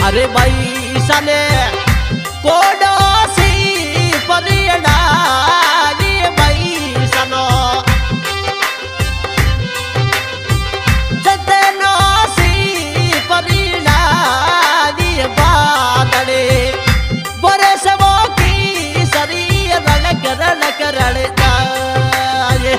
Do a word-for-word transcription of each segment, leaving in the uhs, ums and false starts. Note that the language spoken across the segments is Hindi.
अरे भाई साले कोडो सी परियड़ा ये भाई सनो जतनो सी परियड़ा ये बादले बरे सबो की शरीर रलक रलक रलता ये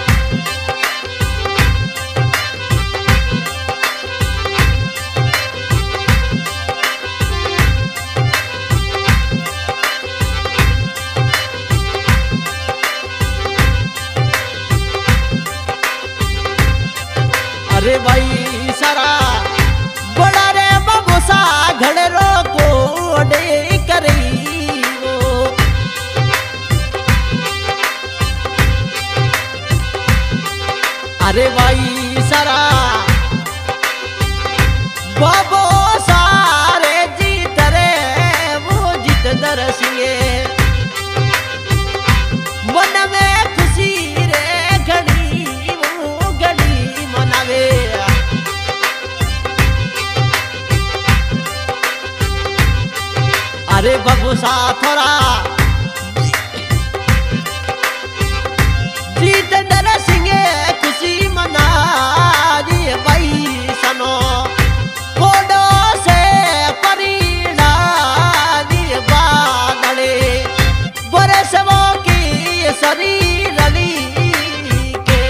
अरे भाई सारा बड़ा रे बबूसा घड़ेरो कोडे करी वो अरे भाई सारा बबूसा रे जीत रे वो जीत दरसिए मन में खुशी रे घड़ी वो घड़ी मनावे अरे बबूसा थोड़ा जीत दरसिए खुशी मना ये भाई सनो कोडो से परिणा ये बादले बरसवों की शरीर रली के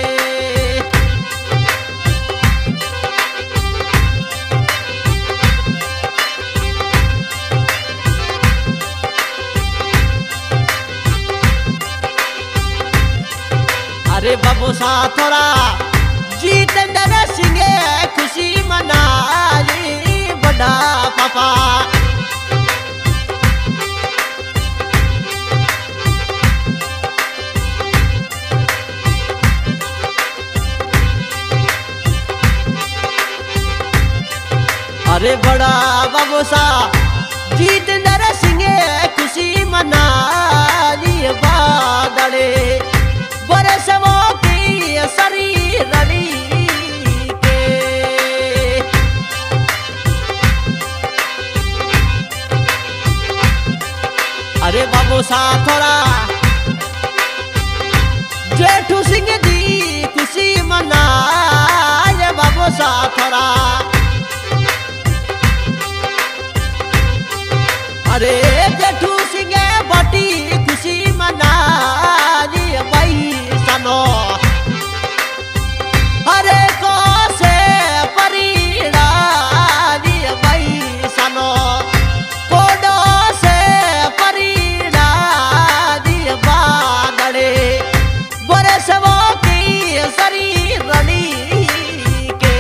अरे बबूसा थोड़ा जीत दरसिए खुशी मना ये बड़ा पापा अरे बड़ा बबूसा जीत दरसिए खुशी मना ये बादले बरसवों की शरीर रली के अरे बबूसा थोड़ा जेठू सिंह जी खुशी मना ये बबूसा थोड़ा अरे जेठू सिंह बटी खुशी मना ये भाई सनो अरे को से परिणा ये भाई सनो कोडो से परिणा ये बादले बरसवों की शरीर रली के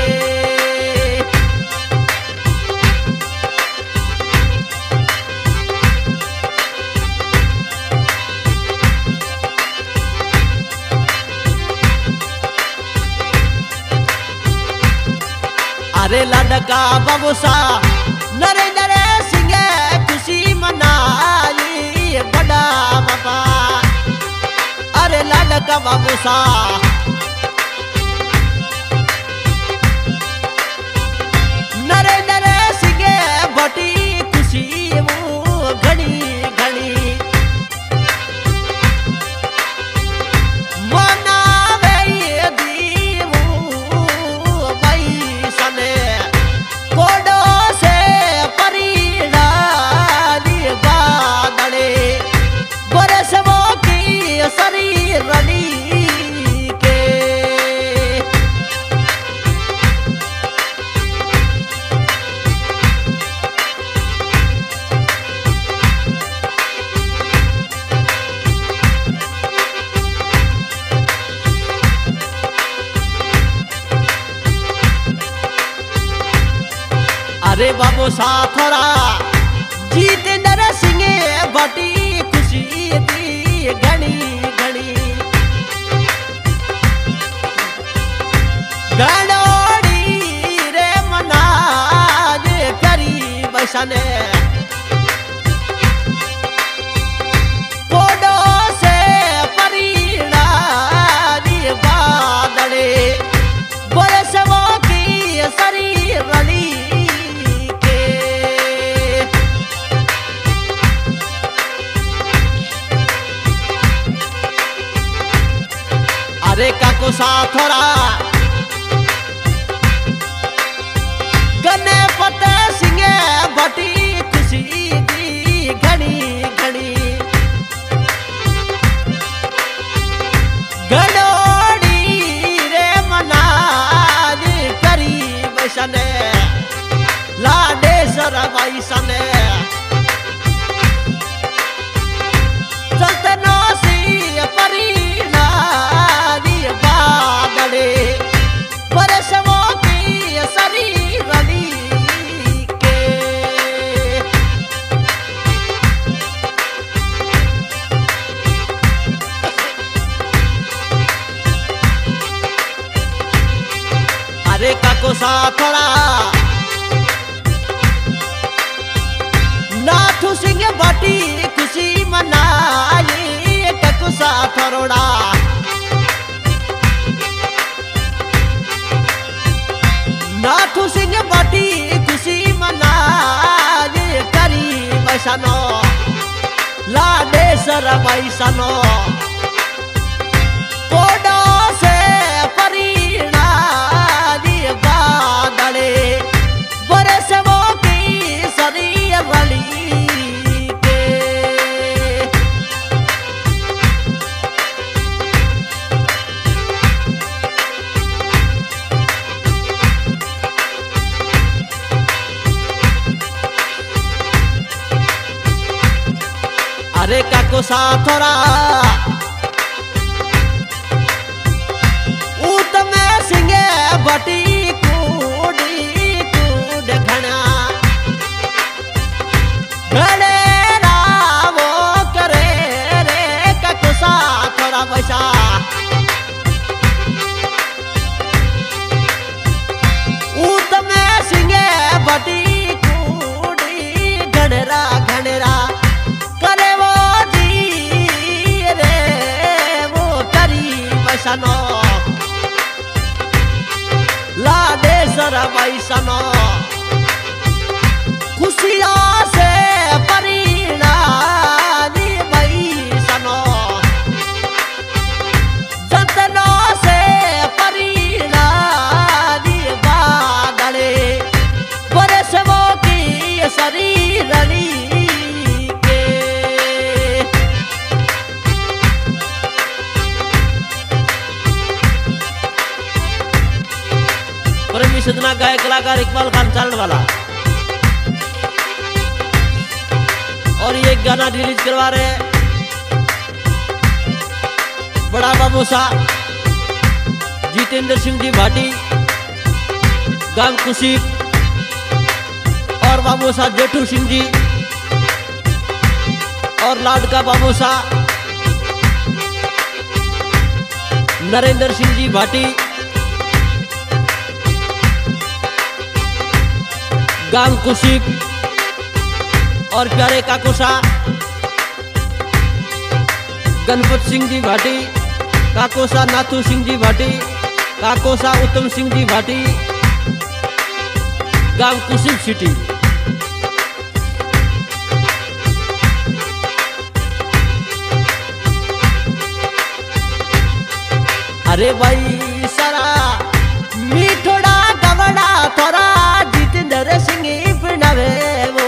अरे लड़का बबूसा नरेंद्र सिंह खुशी मनाई बड़ा बाबा अरे लड़का बबूसा नरेंद्र सिंह बटी खुशी वो घड़ी घड़ी मनावे दीवू भाई सने कोडो से परिणा ये बादले बरसवों की शरीर रली के अरे बबूसा थोड़ा जीत दरसिए बटी खुशी दी घड़ी घड़ी गड़ोड़ी रे मना ये करी बसने कोडो से परिणा ये बादले बरसवों की शरीर रली के अरे काको साथोरा गने फते सिंह बटी खुशी दी घड़ी घड़ी गड़ोड़ी रे मनाज करी बैसने लाडे सर बैसने चलते नौसी परीना दी बादड़े बरसों की शरीर के अरे काको साथोड़ा नाथू सिंह बाटी खुशी मनाई काको साथोड़ा नाथू सिंह बाटी खुशी मनाई करी बैसनो लाडे सर बैसनो कोडो से परीना दी बादड़े बरसों की शरीर वाली के अरे काको साथोरा ऊत में सिंह बटी कूड़ी कूड़ घना घड़े रावो करे रे काको साथोरा बैसा ऊत में सिंह बटी कूड़ी घड़रा घड़रा करे वो जी रे वो करी बैसनो लाडे सर बैसनो खुशिया से परीना दी बैसनो जतनो से परीना दी बादड़े बरसों की शरीर के परमी सदना गायक कलाकार इकबाल खान चारण वाला और ये गाना रिलीज करवा रहे हैं बड़ा बाबू सा जितेंद्र सिंह जी भाटी गांव कुशी और बाबू सा जेठू सिंह जी और लाडका बाबू सा नरेंद्र सिंह जी भाटी गांव कुशी और प्यारे काकोसा गणपत सिंह जी भाटी काकोसा नाथू सिंह जी भाटी काकोसा उत्तम सिंह जी भाटी गांव कुशी सिटी। अरे भाई सारा मीठोड़ा गवड़ा थोड़ा जितेंद्र सिंह पिनावे वो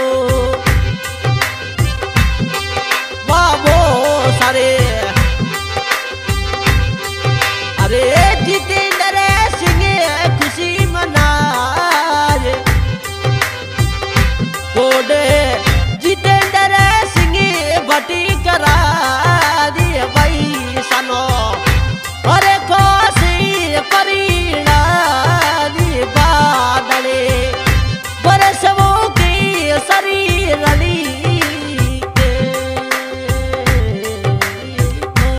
बाबो सारे अरे जितेंद्र सिंह खुशी मनाए कोडे